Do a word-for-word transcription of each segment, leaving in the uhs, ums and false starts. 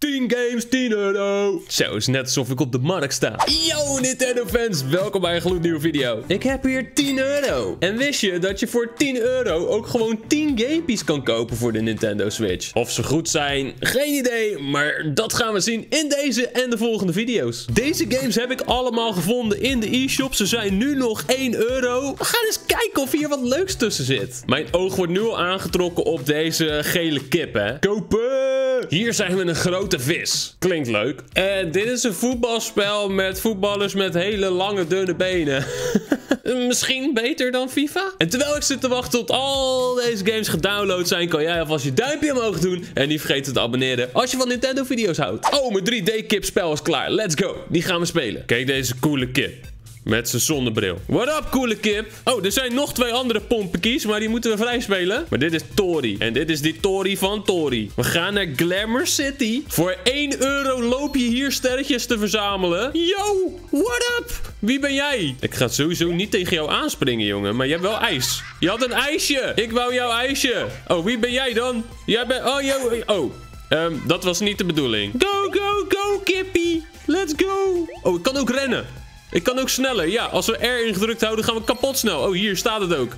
tien games, tien euro. Zo, is net alsof ik op de markt sta. Yo, Nintendo fans, welkom bij een gloednieuwe video. Ik heb hier tien euro. En wist je dat je voor tien euro ook gewoon tien gamepies kan kopen voor de Nintendo Switch? Of ze goed zijn, geen idee, maar dat gaan we zien in deze en de volgende video's. Deze games heb ik allemaal gevonden in de e-shop. Ze zijn nu nog één euro. We gaan eens kijken of hier wat leuks tussen zit. Mijn oog wordt nu al aangetrokken op deze gele kip, hè. Kopen! Hier zijn we een grote vis. Klinkt leuk. En dit is een voetbalspel met voetballers met hele lange, dunne benen. Misschien beter dan FIFA? En terwijl ik zit te wachten tot al deze games gedownload zijn, kan jij alvast je duimpje omhoog doen. En niet vergeten te abonneren als je van Nintendo video's houdt. Oh, mijn drie D kip spel is klaar. Let's go. Die gaan we spelen. Kijk deze coole kip. Met zijn zonnebril. What up, coole kip? Oh, er zijn nog twee andere pompenkies, maar die moeten we vrij spelen. Maar dit is Tori. En dit is die Tori van Tori. We gaan naar Glamour City. Voor één euro loop je hier sterretjes te verzamelen. Yo, what up? Wie ben jij? Ik ga sowieso niet tegen jou aanspringen, jongen. Maar je hebt wel ijs. Je had een ijsje. Ik wou jouw ijsje. Oh, wie ben jij dan? Jij bent... Oh, yo. Oh. Um, dat was niet de bedoeling. Go, go, go, kippie. Let's go. Oh, ik kan ook rennen. Ik kan ook sneller. Ja, als we R ingedrukt houden, gaan we kapot snel. Oh, hier staat het ook.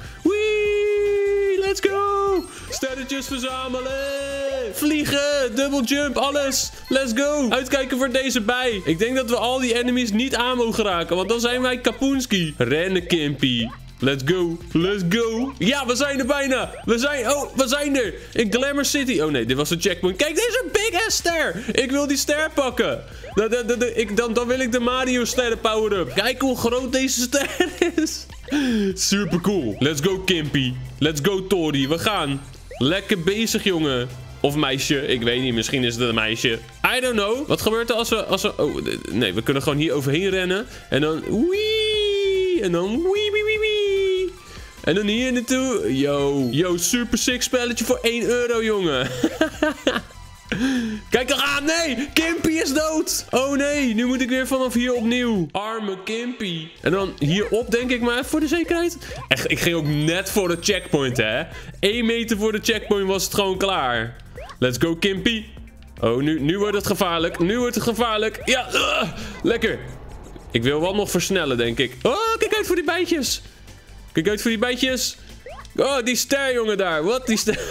Wee, let's go. Sterretjes verzamelen. Vliegen, double jump, alles. Let's go. Uitkijken voor deze bij. Ik denk dat we al die enemies niet aan mogen raken, want dan zijn wij Kapoenski. Rennen, Kimpy. Let's go. Let's go. Ja, we zijn er bijna. We zijn... Oh, we zijn er. In Glamour City. Oh nee, dit was een checkpoint. Kijk, deze big ass ster. Ik wil die ster pakken. Dan, dan, dan, ik, dan, dan wil ik de Mario sterren power-up. Kijk hoe groot deze ster is. Super cool. Let's go, Kimpy. Let's go, Tori. We gaan. Lekker bezig, jongen. Of meisje. Ik weet niet. Misschien is het een meisje. I don't know. Wat gebeurt er als we... Als we oh, nee. We kunnen gewoon hier overheen rennen. En dan... Wee. En dan... Wee, wee, wee, wee. En dan hier naartoe. Yo. Yo, super sick spelletje voor één euro, jongen. Kijk, er gaan. Nee, Kimpy is dood. Oh nee, nu moet ik weer vanaf hier opnieuw. Arme Kimpy. En dan hierop, denk ik maar, voor de zekerheid. Echt, ik ging ook net voor de checkpoint, hè. Eén meter voor de checkpoint was het gewoon klaar. Let's go, Kimpy. Oh, nu, nu wordt het gevaarlijk. Nu wordt het gevaarlijk. Ja, uh, lekker. Ik wil wel nog versnellen, denk ik. Oh, kijk uit voor die bijtjes. Kijk uit voor die bijtjes. Oh, die ster, jongen, daar. Wat? Die ster...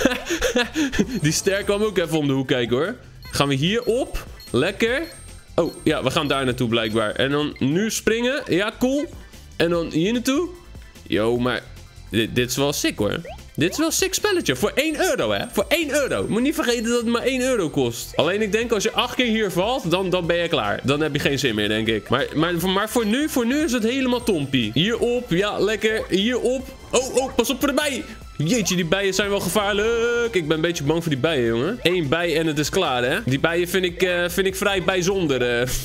die ster kwam ook even om de hoek kijken, hoor. Gaan we hier op. Lekker. Oh, ja, we gaan daar naartoe, blijkbaar. En dan nu springen. Ja, cool. En dan hier naartoe. Yo, maar... Dit, dit is wel sick, hoor. Dit is wel een sick spelletje. Voor één euro, hè. Voor één euro. Moet niet vergeten dat het maar één euro kost. Alleen ik denk als je acht keer hier valt, dan, dan ben je klaar. Dan heb je geen zin meer, denk ik. Maar, maar, maar voor nu, voor nu is het helemaal tompie. Hierop. Ja, lekker. Hierop. Oh, oh, pas op voor de bijen. Jeetje, die bijen zijn wel gevaarlijk. Ik ben een beetje bang voor die bijen, jongen. Eén bij en het is klaar, hè. Die bijen vind ik, uh, vind ik vrij bijzonder. Uh.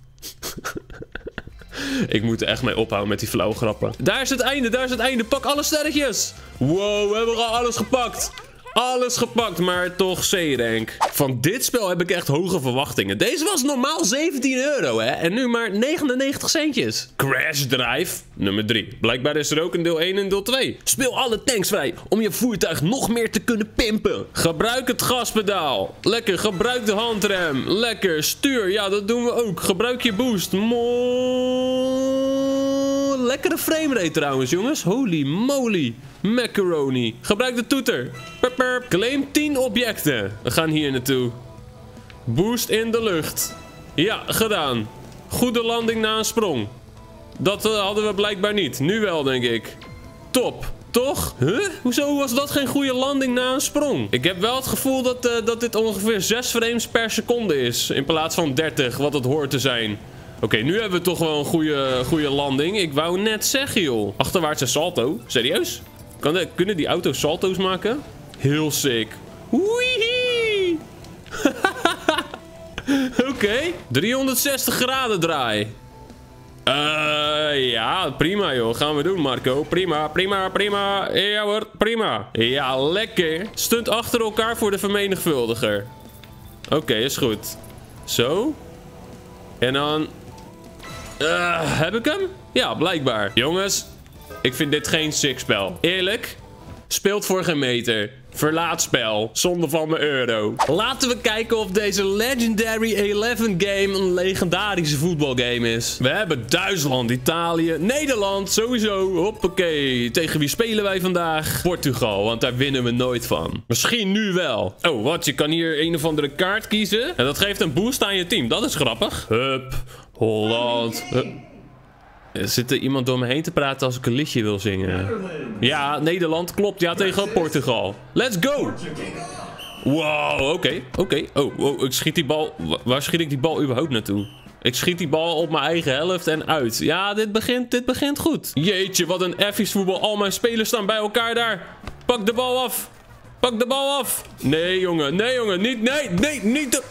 Ik moet er echt mee ophouden met die flauwe grappen. Daar is het einde, daar is het einde. Pak alle sterretjes. Wow, we hebben al alles gepakt. Alles gepakt, maar toch C-rank. Van dit spel heb ik echt hoge verwachtingen. Deze was normaal zeventien euro, hè. En nu maar negenennegentig centjes. Crash Drive, nummer drie. Blijkbaar is er ook een deel één en deel twee. Speel alle tanks vrij om je voertuig nog meer te kunnen pimpen. Gebruik het gaspedaal. Lekker, gebruik de handrem. Lekker, stuur. Ja, dat doen we ook. Gebruik je boost. Mo Lekkere framerate trouwens, jongens. Holy moly. Macaroni. Gebruik de toeter. Perp, perp. Claim tien objecten. We gaan hier naartoe. Boost in de lucht. Ja, gedaan. Goede landing na een sprong. Dat uh, hadden we blijkbaar niet. Nu wel, denk ik. Top. Toch? Huh? Hoezo was dat geen goede landing na een sprong? Ik heb wel het gevoel dat, uh, dat dit ongeveer zes frames per seconde is. In plaats van dertig, wat het hoort te zijn. Oké, okay, nu hebben we toch wel een goede, goede landing. Ik wou net zeggen, joh. Achterwaartse salto. Serieus? Kan de, kunnen die auto's salto's maken? Heel sick. Wee! Oké. Okay. driehonderdzestig graden draai. Uh, ja, prima joh. Gaan we doen, Marco. Prima, prima, prima. Ja hoor, prima. Ja, lekker. Stunt achter elkaar voor de vermenigvuldiger. Oké, okay, is goed. Zo. En dan... Uh, heb ik hem? Ja, blijkbaar. Jongens, ik vind dit geen sick spel. Eerlijk. Speelt voor geen meter. Verlaat spel. Zonde van mijn euro. Laten we kijken of deze Legendary elf game een legendarische voetbalgame is. We hebben Duitsland, Italië, Nederland, sowieso. Hoppakee. Tegen wie spelen wij vandaag? Portugal, want daar winnen we nooit van. Misschien nu wel. Oh, wat? Je kan hier een of andere kaart kiezen. En dat geeft een boost aan je team. Dat is grappig. Hup. Holland. Hup. Er zit er iemand door me heen te praten als ik een liedje wil zingen. Ja, Nederland klopt. Ja, tegen Portugal. Let's go! Wow, oké. Okay, oké. Okay. Oh, oh, ik schiet die bal... Waar schiet ik die bal überhaupt naartoe? Ik schiet die bal op mijn eigen helft en uit. Ja, dit begint, dit begint goed. Jeetje, wat een effies voetbal. Al mijn spelers staan bij elkaar daar. Pak de bal af. Pak de bal af. Nee, jongen. Nee, jongen. Niet, nee, nee, niet... De...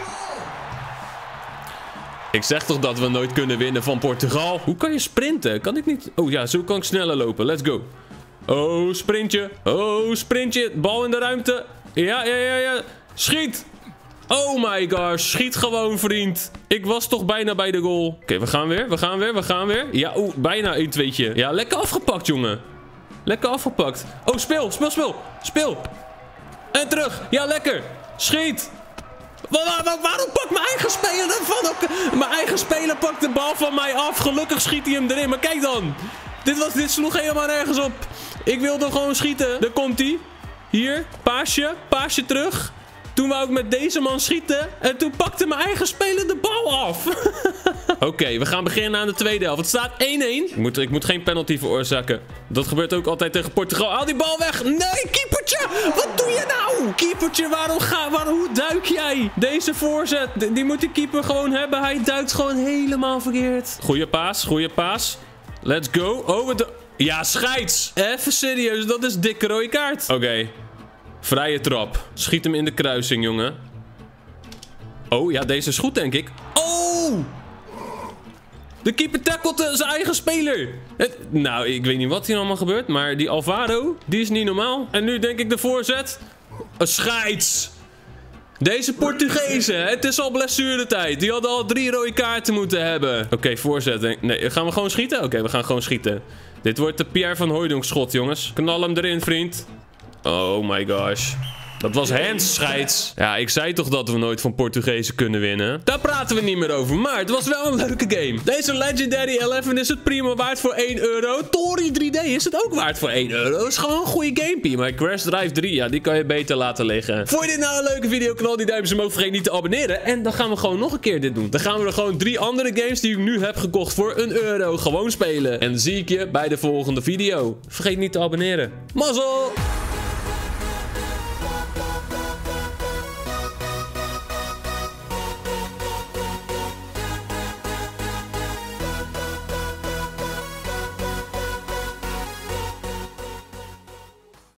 Ik zeg toch dat we nooit kunnen winnen van Portugal? Hoe kan je sprinten? Kan ik niet... Oh ja, zo kan ik sneller lopen. Let's go. Oh, sprintje. Oh, sprintje. Bal in de ruimte. Ja, ja, ja, ja. Schiet. Oh my gosh. Schiet gewoon, vriend. Ik was toch bijna bij de goal. Oké, okay, we gaan weer. We gaan weer. We gaan weer. Ja, oeh, bijna een tweetje. Ja, lekker afgepakt, jongen. Lekker afgepakt. Oh, speel. Speel, speel. Speel. En terug. Ja, lekker. Schiet. Waar, waar, waarom pakt mijn eigen speler van ook? Mijn eigen speler pakt de bal van mij af. Gelukkig schiet hij hem erin. Maar kijk dan. Dit, was, dit sloeg helemaal nergens op. Ik wilde gewoon schieten. Daar komt hij. Hier. Paasje. Paasje terug. Toen wou ik met deze man schieten. En toen pakte mijn eigen speler de bal af. Oké, okay, we gaan beginnen aan de tweede helft. Het staat één-één. Ik moet, ik moet geen penalty veroorzaken. Dat gebeurt ook altijd tegen Portugal. Haal die bal weg. Nee, keepertje. Wat doe je nou? Keepertje, waarom ga, waarom, hoe duik jij? Deze voorzet, die moet de keeper gewoon hebben. Hij duikt gewoon helemaal verkeerd. Goeie paas, goeie paas. Let's go. Oh, wat de... Ja, scheids. Even serieus, dat is dikke rode kaart. Oké. Okay. Vrije trap. Schiet hem in de kruising, jongen. Oh, ja, deze is goed, denk ik. Oh! De keeper tackelt uh, zijn eigen speler. Het, nou, ik weet niet wat hier allemaal gebeurt. Maar die Alvaro, die is niet normaal. En nu denk ik de voorzet. Een scheids. Deze Portugezen, het is al blessuretijd. Die hadden al drie rode kaarten moeten hebben. Oké, okay, voorzet. Nee, gaan we gewoon schieten? Oké, okay, we gaan gewoon schieten. Dit wordt de Pierre van Hooijdonk schot, jongens. Knal hem erin, vriend. Oh my gosh. Dat was hands, scheids. Ja, ik zei toch dat we nooit van Portugezen kunnen winnen. Daar praten we niet meer over. Maar het was wel een leuke game. Deze Legendary elf is het prima waard voor één euro. Tori drie D is het ook waard voor één euro. Dat is gewoon een goede gamepie. Maar Crash Drive drie, ja, die kan je beter laten liggen. Vond je dit nou een leuke video? Knal die duimpjes omhoog. Vergeet niet te abonneren. En dan gaan we gewoon nog een keer dit doen. Dan gaan we er gewoon drie andere games die ik nu heb gekocht voor een euro gewoon spelen. En dan zie ik je bij de volgende video. Vergeet niet te abonneren. Mazzel!